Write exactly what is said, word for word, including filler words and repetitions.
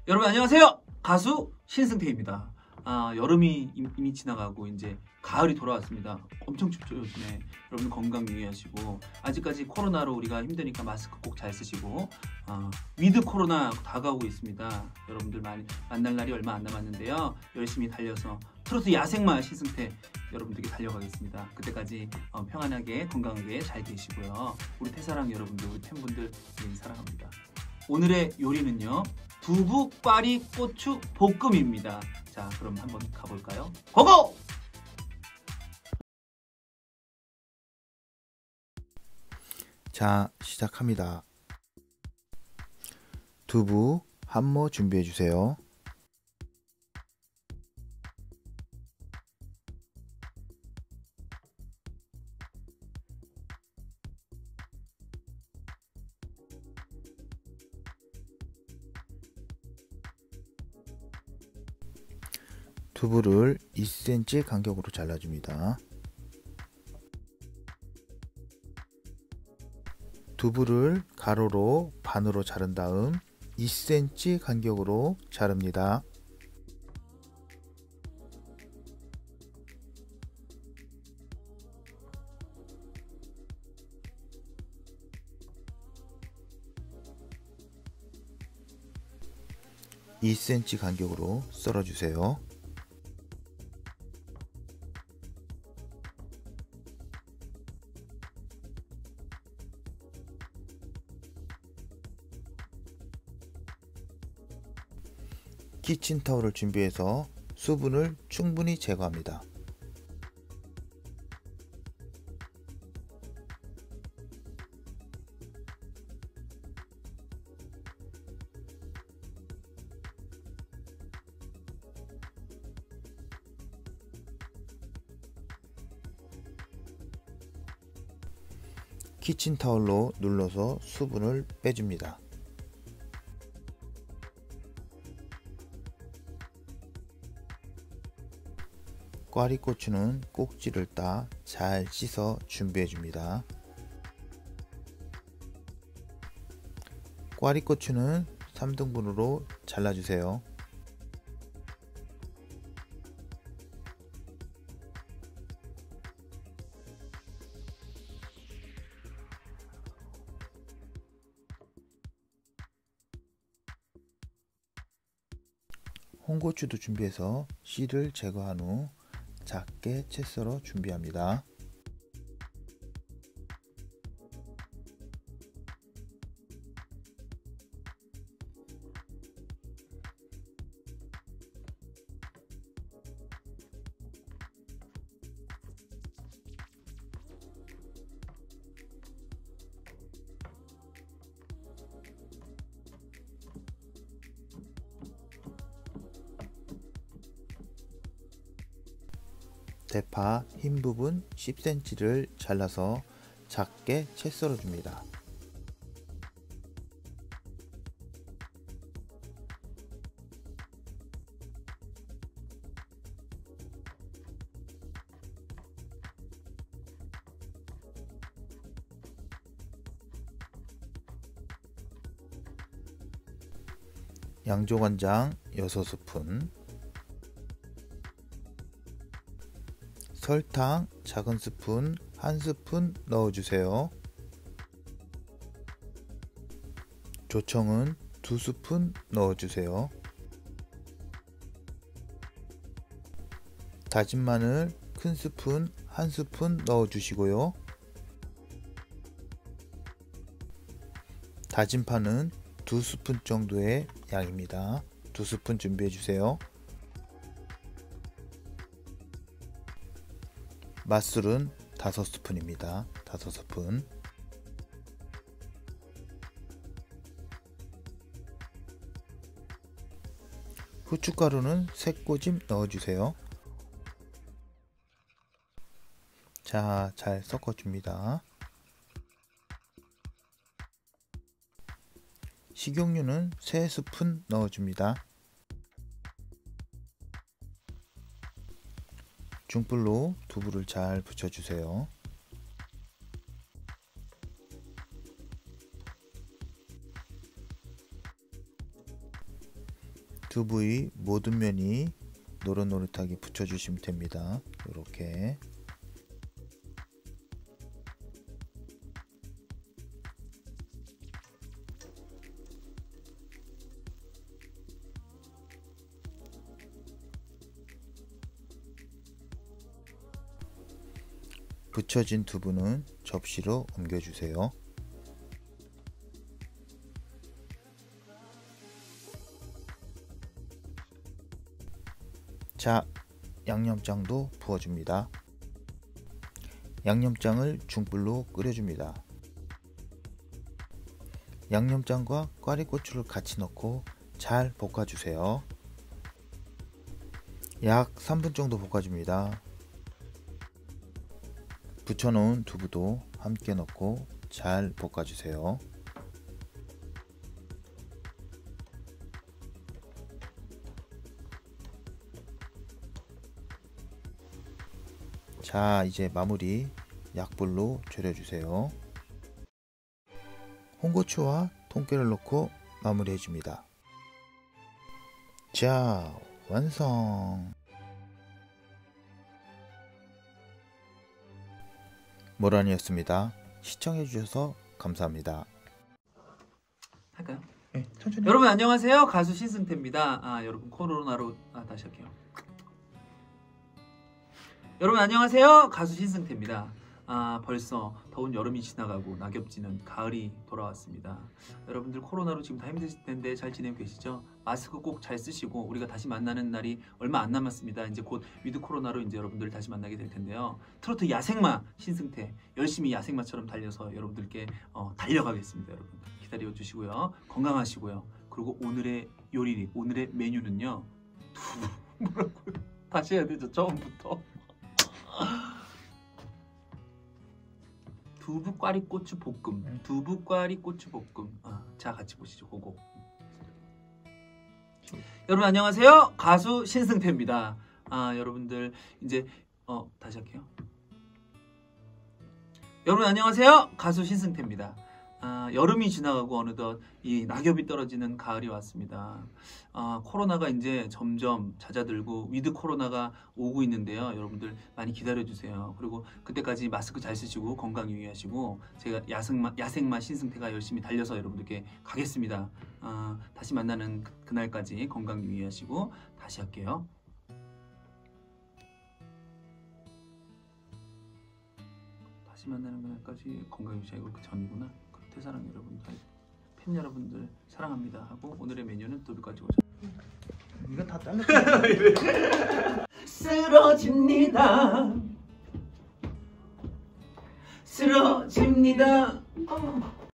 여러분 안녕하세요. 가수 신승태입니다. 아, 여름이 이미 지나가고 이제 가을이 돌아왔습니다. 엄청 춥죠 요즘에. 여러분 건강 유의하시고, 아직까지 코로나로 우리가 힘드니까 마스크 꼭 잘 쓰시고, 아, 위드 코로나 다가오고 있습니다. 여러분들 많이 만날 날이 얼마 안 남았는데요. 열심히 달려서 트로트 야생마 신승태 여러분들께 달려가겠습니다. 그때까지 어, 평안하게 건강하게 잘 계시고요. 우리 태사랑 여러분들, 우리 팬분들 네, 사랑합니다. 오늘의 요리는요, 두부 꽈리 고추 볶음입니다. 자, 그럼 한번 가볼까요? 고고! 자, 시작합니다. 두부 한 모 준비해 주세요. 두부를 이 센티미터 간격으로 잘라줍니다. 두부를 가로로 반으로 자른 다음 이 센티미터 간격으로 자릅니다. 이 센티미터 간격으로 썰어주세요. 키친타올을 준비해서 수분을 충분히 제거합니다. 키친타올로 눌러서 수분을 빼줍니다. 꽈리고추는 꼭지를 따 잘 씻어 준비해 줍니다. 꽈리고추는 삼 등분으로 잘라주세요. 홍고추도 준비해서 씨를 제거한 후 작게 채 썰어 준비합니다. 대파 흰 부분 십 센티미터를 잘라서 작게 채 썰어 줍니다. 양조간장 여섯 스푼, 설탕 작은 스푼 한 스푼 넣어주세요. 조청은 두 스푼 넣어주세요. 다진 마늘 큰 스푼 한 스푼 넣어주시고요. 다진 파는 두 스푼 정도의 양입니다. 두 스푼 준비해주세요. 맛술은 다섯 스푼입니다. 다섯 스푼. 후춧가루는 세 꼬집 넣어주세요. 자, 잘 섞어줍니다. 식용유는 세 스푼 넣어줍니다. 중불로 두부를 잘 붙여주세요. 두부의 모든 면이 노릇노릇하게 붙여주시면 됩니다. 이렇게. 붙여진 두부는 접시로 옮겨주세요. 자, 양념장도 부어줍니다. 양념장을 중불로 끓여줍니다. 양념장과 꽈리고추를 같이 넣고 잘 볶아주세요. 약 삼 분 정도 볶아줍니다. 붙여놓은 두부도 함께 넣고 잘 볶아주세요. 자, 이제 마무리 약불로 졸여주세요. 홍고추와 통깨를 넣고 마무리 해줍니다. 자, 완성! 모란이었습니다. 시청해주셔서 감사합니다. 할까요? 네, 천천히. 여러분 안녕하세요. 가수 신승태입니다. 아, 여러분 코로나로 아, 다시 할게요. 여러분 안녕하세요. 가수 신승태입니다. 아, 벌써 더운 여름이 지나가고 낙엽지는 가을이 돌아왔습니다. 여러분들 코로나로 지금 다 힘드실 텐데 잘 지내고 계시죠? 마스크 꼭 잘 쓰시고 우리가 다시 만나는 날이 얼마 안 남았습니다. 이제 곧 위드 코로나로 이제 여러분들 다시 만나게 될 텐데요. 트로트 야생마 신승태 열심히 야생마처럼 달려서 여러분들께 어, 달려가겠습니다. 여러분 기다려 주시고요. 건강하시고요. 그리고 오늘의 요리, 오늘의 메뉴는요. 뭐라고요? 다시 해야 되죠. 처음부터. 두부 꽈리고추 볶음. 두부 꽈리고추 볶음. 아, 자 같이 보시죠. 그거. 여러분 안녕하세요. 가수 신승태입니다. 아, 여러분들 이제 어 다시 할게요. 여러분 안녕하세요. 가수 신승태입니다. 아, 여름이 지나가고 어느덧 이 낙엽이 떨어지는 가을이 왔습니다. 아, 코로나가 이제 점점 잦아들고 위드 코로나가 오고 있는데요. 여러분들 많이 기다려주세요. 그리고 그때까지 마스크 잘 쓰시고 건강 유의하시고 제가 야생마, 야생마 신승태가 열심히 달려서 여러분들께 가겠습니다. 아, 다시 만나는 그, 그날까지 건강 유의하시고 다시 할게요. 다시 만나는 그날까지 건강 유의하고 그 전이구나. 사랑 여러분들, 팬 여러분들 사랑합니다 하고 오늘의 메뉴는 두부까지 오죠. 이거 다 잘라. 쓰러집니다. 쓰러집니다. 어.